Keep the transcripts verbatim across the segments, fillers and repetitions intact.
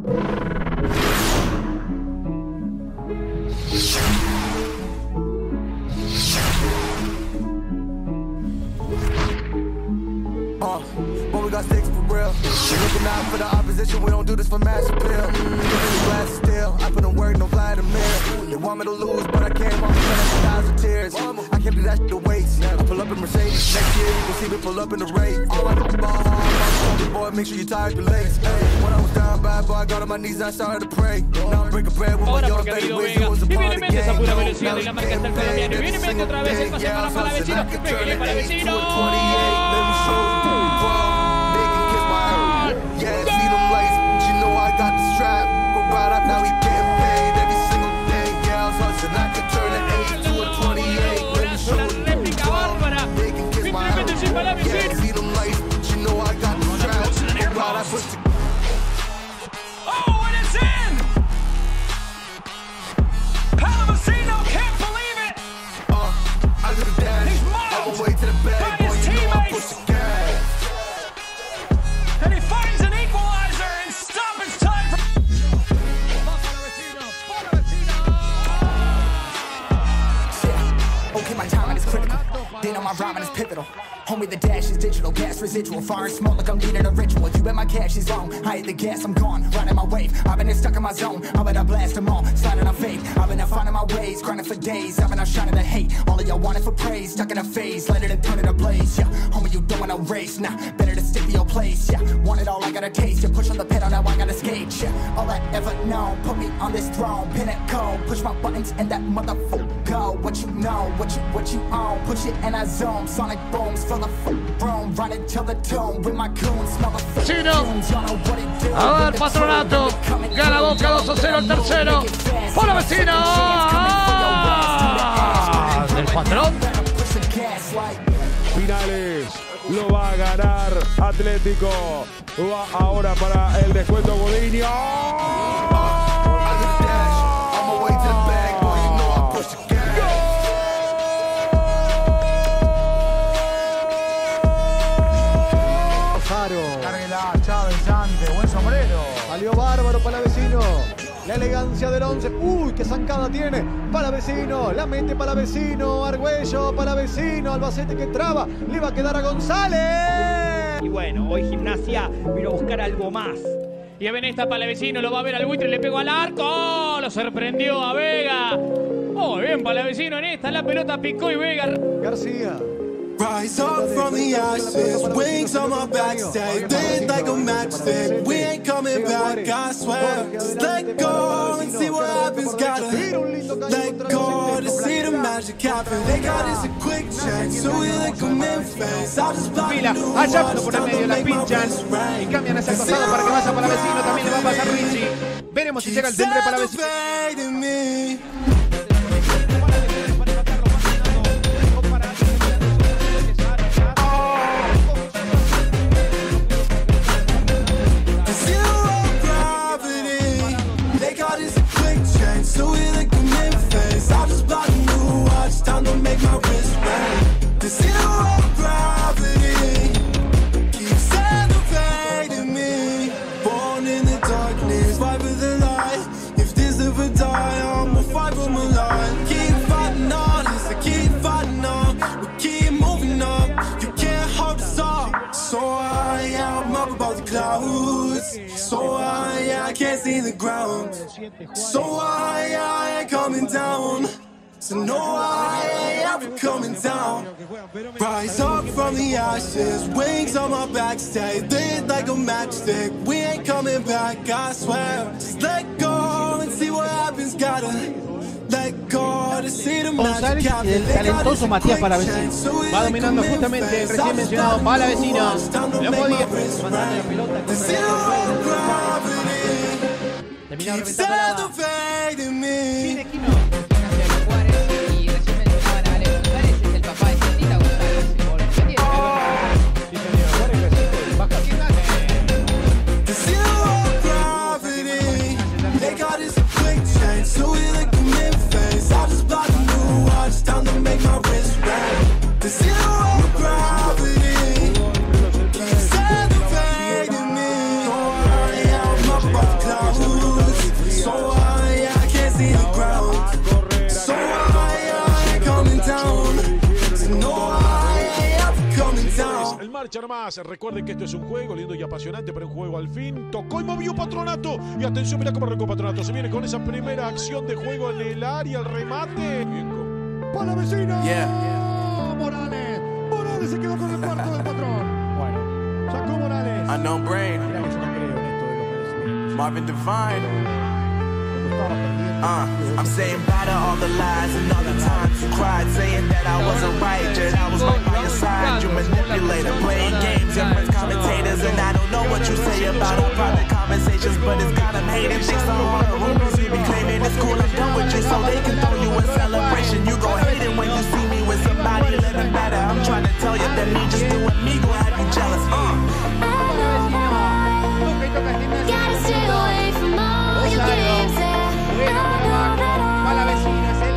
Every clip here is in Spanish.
Uh, when we got sticks for real. We're looking out for the opposition, we don't do this for mass appeal. Glass still, I put in work, no Vladimir. They want me to lose, but I can't walk in a thousand tears. I can't do that shit to waste. I pull up in Mercedes next year, you can see me pull up in the race. All I do is ball hard, boy, make sure you tired your legs. Hey, when I was down bad, boy, I got on my knees, I started to pray. Now I'm breaking bread with my young baby, with you was a part of the game. Pura velocidad de la marca está el colombiano. Y viene Mendy otra vez, el pase para Palavecino. Pégale Palavecino. Yeah, see them lights, but you know I got the strap. Go right up, now we getting paid every single day. Yeah, I was hustling, I could turn an eight to a twenty-eight. Let me show you they can kiss my ass. Yeah, see them lights, but you know I got the strap. Go right up, push the Oh, and it's in! Palavecino can't believe it! Uh, I do the dash, He's all the mobbed way to the bag. by Boy, his you know I teammates. push the gas. And he finds an equalizer in stoppage time for... Okay, my timing is critical. They know my rhyming is pivotal. Homie, the dash is digital, gas residual. Fire and smoke like I'm leading a ritual. You bet my cash is long. I hit the gas, I'm gone. Riding my wave. I've been here stuck in my zone. I bet I blast them all. Sliding on faith. I've been out finding my ways. Grinding for days. I've been out shining the hate. All of y'all wanted for praise. Stuck in a phase. Let it turn it a blaze. Yeah, homie, you don't want to race. Nah, better to stick to your place. Yeah, want it all, I got a taste. You push on the pedal, now I gotta skate. Yeah, all I ever known. Put me on this throne. Pinnacle. Push my buttons and that motherfucker go. What you know, what you, what you own. Push it and I zone. Sonic booms for the room. Run it till the tomb with my goons. Smell the Chino. Y'all know what it do. A ver, Patronato. Gana Boca dos a cero el tercero. Palavecino. Ah, del patrón. Finales. Lo va a ganar Atlético. Va ahora para el descuento Gudiño. Cárguela, Chávez, antes, buen sombrero. Salió bárbaro Palavecino. La elegancia del once. Uy, qué zancada tiene. Palavecino, la mete Palavecino. Argüello, Palavecino. Albacete que traba. Le va a quedar a González. Y bueno, hoy Gimnasia vino a buscar algo más. Y a Benesta Palavecino lo va a ver al buitre, le pegó al arco. ¡Oh! Lo sorprendió a Vega. Muy bien Palavecino en esta. La pelota picó y Vega. García. Rise up from the ashes, wings on my back, stay lit like a matchstick. We ain't coming back, I swear. Just let go and see what happens. Gotta let go to see the magic happen. They got us a quick chance, so we like a Memphis. I'll just block Pila, allá por el medio la pinchan y cambian hacia el costado para que vaya Palavecino. También le va a pasar Richie. Veremos si llega el temple Palavecino. So high, I can't see the ground. So high, I ain't coming down. So no, I ain't ever coming down. Rise up from the ashes, wings on my back, stay lit like a matchstick. We ain't coming back, I swear. Just let go and see what happens. Gotta let go to see the magic happen. El talentoso Matías Palavecino va dominando justamente el recién mencionado Palavecino. Lo podía mandando la pelota terminó reventando la sin esquino. Clouds. marcha nomás. Recuerden que esto es un juego lindo y apasionante, pero un juego al fin. Tocó y movió Patronato. Y atención, mirá cómo arrancó Patronato. Se viene con esa primera acción de juego en el área, el remate. Bien con... Palavecino. Yeah. Morales. Morales se quedó con el cuarto del patrón. Bueno, sacó Morales. Unknown Brain. Mirá que yo no creo en esto de los merecimientos. Marvin Divine. Cuando estaba perdiendo. Uh, I'm saying bye to all the lies and all the times you cried, saying that I wasn't right, yet I was right by your side. You manipulator, playing games, your friends commentators, and I don't know what you say about our private conversations, but it's got them hating. Thinks I'm all the rumors you be claiming it's cool. I'm done with you, so they can throw you a celebration. You gon' hate it when you see me with somebody living better. I'm trying to tell you that me just doing me gon' have you jealous. Uh. Gotta stay away from all your games. Palavecino es el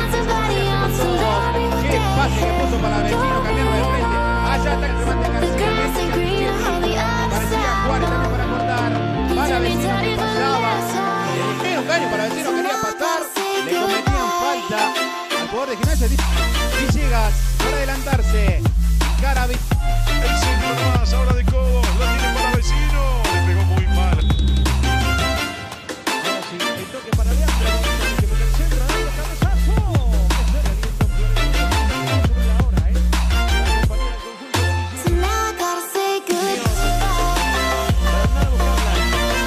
qué pase que puso Palavecino cambiando de frente. Allá está el remate García. Parecía Juárez también para cortar. Palavecino que pasaba. Medio caño, Palavecino quería pasar. Le cometían falta al jugador de Gimnasia. Villegas para adelantarse. Carabi. El centro más, ahora de codos. La tiene Palavecino. Le pegó muy mal. Ahora sí, el toque para Leandro. Que mete el centro, dando cabezazo. Sobre la hora, ¿eh? La compañía del conjunto de Villegas. So now I gotta say goodbye. Bernardo Carla.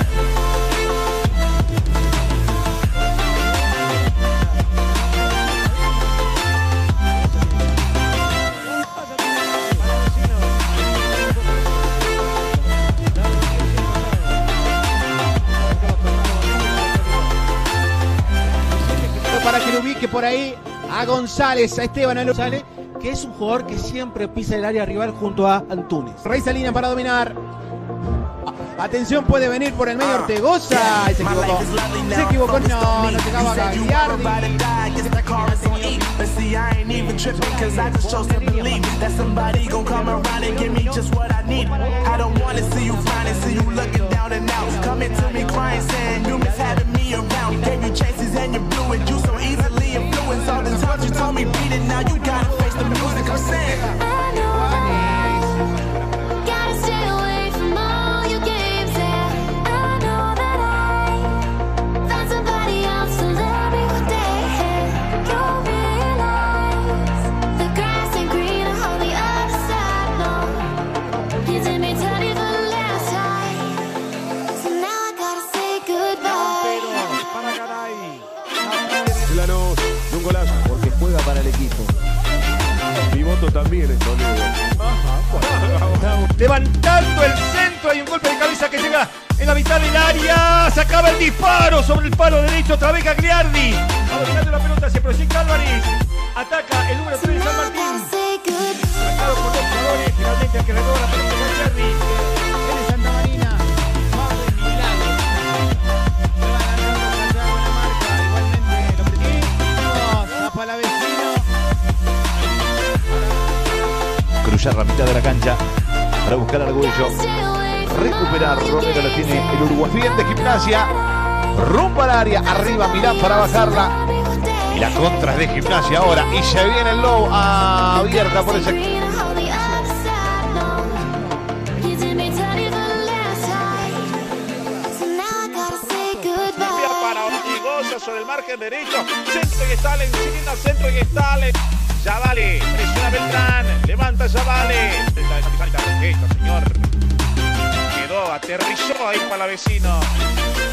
Para que lo ubique por ahí a González, a Esteban a González, Que es un jugador que siempre pisa el área rival junto a Antunes. Rey Salina para dominar. Atención, puede venir por el medio Ortegoza. Y se equivocó. Se equivocó, no, no llegaba a Gagliardi. But see, I ain't even tripping, cause I just chose to believe that somebody gon' come around and give me just what I need. I don't wanna see you finding, see you looking down and out. Coming to me crying, saying you miss having me around. Gave you chances and you blew it. You so easily influenced. All the times you told me beat it, now you gotta face the music I'm saying. I know I gotta stay away from all your games. And I know that I found somebody else to love me one day. You'll realize the grass ain't greener on the other side. No, you did me dirty for the last time. So now I gotta say goodbye. Para Garay. Lanús, de un golazo. Porque juega para el equipo. Mi voto también es Toledo. Levantando el centro, hay un golpe de cabeza que llega en la mitad del área. Se acaba el disparo sobre el palo derecho. Otra vez Gagliardi. Va dominando la pelota, se proyecta Álvarez. Ataca el número tres de San Martín. Marcado por dos jugadores. Finalmente el que recoge la pelota es Gagliardi. Él es Santa Marina. Pablo y Milagro. Se va ganando allá buena marca. Igualmente lo pretimos. A Palavecino. Cruzar la mitad de la cancha para buscar a Argüello. Recuperar, Romero la tiene el Uruguay. Bien de Gimnasia. Rumbo al área. Arriba Milán para bajarla. Y la contra es de Gimnasia ahora. Y se viene el low abierta por ese. Para Ortigosa sobre el margen derecho. Centro y Stalen. Siguiendo centro y Stalen. Ya vale, presiona Beltrán, levanta ya vale. Falta respeto, señor. Quedó, aterrizó ahí Palavecino.